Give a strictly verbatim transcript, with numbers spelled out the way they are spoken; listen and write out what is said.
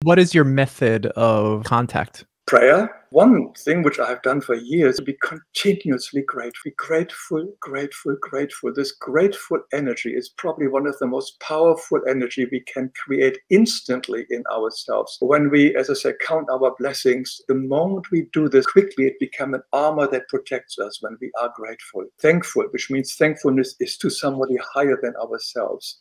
What is your method of contact? Prayer. One thing which I have done for years, to be continuously grateful, grateful, grateful, grateful. This grateful energy is probably one of the most powerful energy we can create instantly in ourselves. When we, as I say, count our blessings, the moment we do this quickly, it becomes an armor that protects us when we are grateful. Thankful, which means thankfulness is to somebody higher than ourselves.